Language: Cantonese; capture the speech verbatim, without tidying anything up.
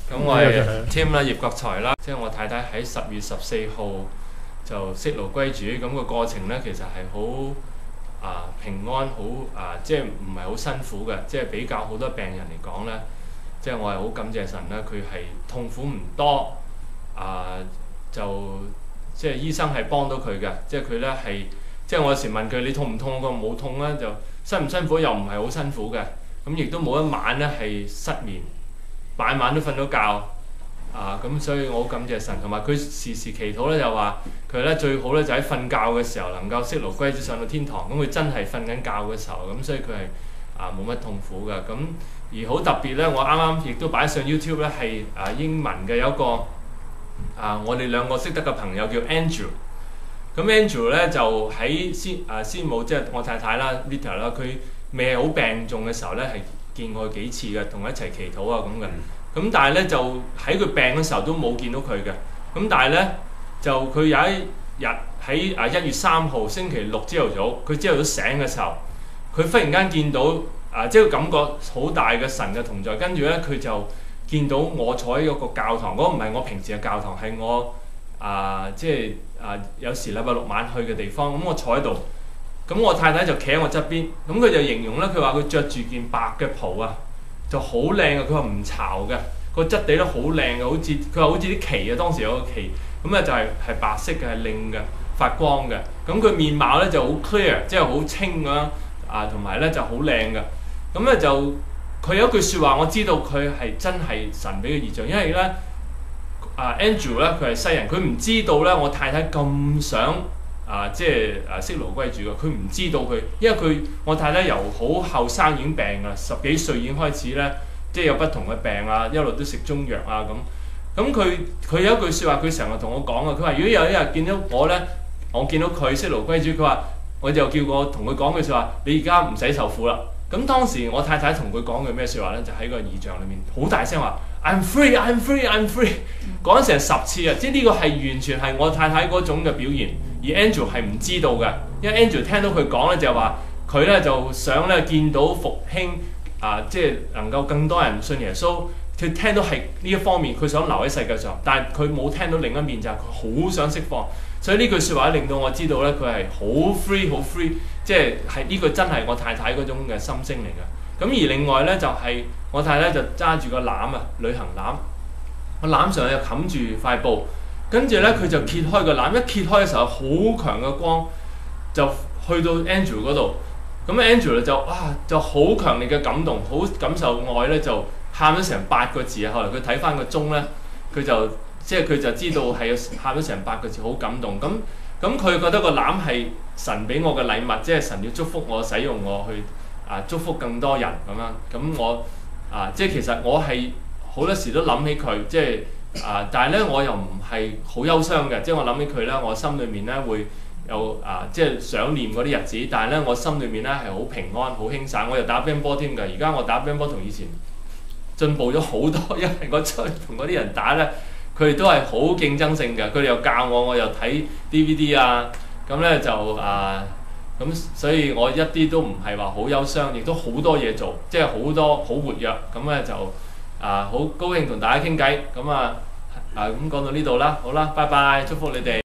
咁我係 Tim 啦，葉國財啦，即係我太太喺十月十四號就息勞歸主，咁、個過程咧其實係好啊平安，好啊即係唔係好辛苦嘅，即係比較好多病人嚟講咧，即係我係好感謝神啦，佢係痛苦唔多啊，就即係醫生係幫到佢嘅，即係佢咧係即係我有時問佢你痛唔痛，佢話冇痛啦，就辛唔辛苦又唔係好辛苦嘅，咁亦都冇一晚咧係失眠。晚晚都瞓到覺啊！咁所以我好感謝神，同埋佢時時祈禱咧，就話佢咧最好咧就喺瞓覺嘅時候能夠息勞歸主上到天堂。咁佢真係瞓緊覺嘅時候，咁所以佢係啊冇乜痛苦嘅。咁而好特別咧，我啱啱亦都擺上 YouTube 咧係啊英文嘅，有一個啊我哋兩個識得嘅朋友叫 Andrew。咁 Andrew 咧就喺先啊師母即係我太太啦 Lita 啦，佢未係好病重嘅時候咧係見過佢幾次嘅，同佢一齊祈禱啊咁嘅。咁但係咧就喺佢病嘅時候都冇見到佢嘅。咁但係咧就佢有一日喺啊一月三號星期六朝頭早，佢朝頭早醒嘅時候，佢忽然間見到啊，即係感覺好大嘅神嘅同在。跟住咧佢就見到我坐喺嗰個教堂，嗰、嗰個唔係我平時嘅教堂，係我啊即係啊有時禮拜六晚去嘅地方。咁我坐喺度。咁我太太就企喺我側邊，咁佢就形容咧，佢話佢着住件白嘅袍啊，就好靚嘅。佢話唔巢嘅，個質地都好靚嘅，好似佢話好似啲旗啊，當時有個旗，咁咧就係、是、係白色嘅，係靚嘅，發光嘅。咁佢面貌咧就好 clear，即係好清咁樣啊，同埋咧就好靚嘅。咁咧就佢有一句説話，我知道佢係真係神俾嘅異象，因為咧啊 Andrew 咧佢係西人，佢唔知道咧我太太咁想。啊，即係啊，息勞歸主嘅，佢唔知道佢，因為佢我太太由好後生已經病㗎，十幾歲已經開始咧，即係有不同嘅病啊，一路都食中藥啊咁。咁佢佢有一句説話，佢成日同我講啊，佢話如果有一日見到我咧，我見到佢息勞歸主，佢話我就叫我同佢講句説話，你而家唔使受苦啦。咁當時我太太同佢講句咩説話咧，就喺個異象裏面好大聲話 I'm free, I'm free, I'm free， 講咗成十次啊！即係呢個係完全係我太太嗰種嘅表現。而 Andrew 係唔知道嘅，因為 Andrew 聽到佢講咧就話佢咧就想咧見到復興啊，即係能夠更多人信耶穌。佢聽到係呢一方面，佢想留喺世界上，但係佢冇聽到另一面就係佢好想釋放。所以呢句説話令到我知道咧，佢係好 free 好 free， 即係係呢個真係我太太嗰種嘅心聲嚟嘅。咁而另外咧就係、是、我太太就揸住個籃啊，旅行籃，個籃上又冚住塊布。跟住咧，佢就揭開個籃，一揭開嘅時候，好強嘅光就去到 Andrew 嗰度。咁 Andrew 就哇就好強烈嘅感動，好感受愛咧，就喊咗成八個字啊！後來佢睇翻個鐘咧，佢就即係佢就知道係喊咗成八個字，好感動。咁咁佢覺得個籃係神俾我嘅禮物，即係神要祝福我，使用我去啊祝福更多人咁樣。咁我啊即係其實我係好多時都諗起佢，即係。啊！但係咧，我又唔係好憂傷嘅，即係我諗起佢咧，我心裏面咧會有啊，即係想念嗰啲日子。但係咧，我心裏面咧係好平安、好輕省。我又打乒乓波添㗎，而家我打乒乓波同以前進步咗好多，因為我出去同嗰啲人打咧，佢哋都係好競爭性嘅。佢哋又教我，我又睇 D V D 啊，咁咧就啊，咁所以我一啲都唔係話好憂傷，亦都好多嘢做，即係好多好活躍。咁咧就。啊，好高興同大家傾偈，咁啊，啊咁講到呢度啦，好啦，拜拜，祝福你哋。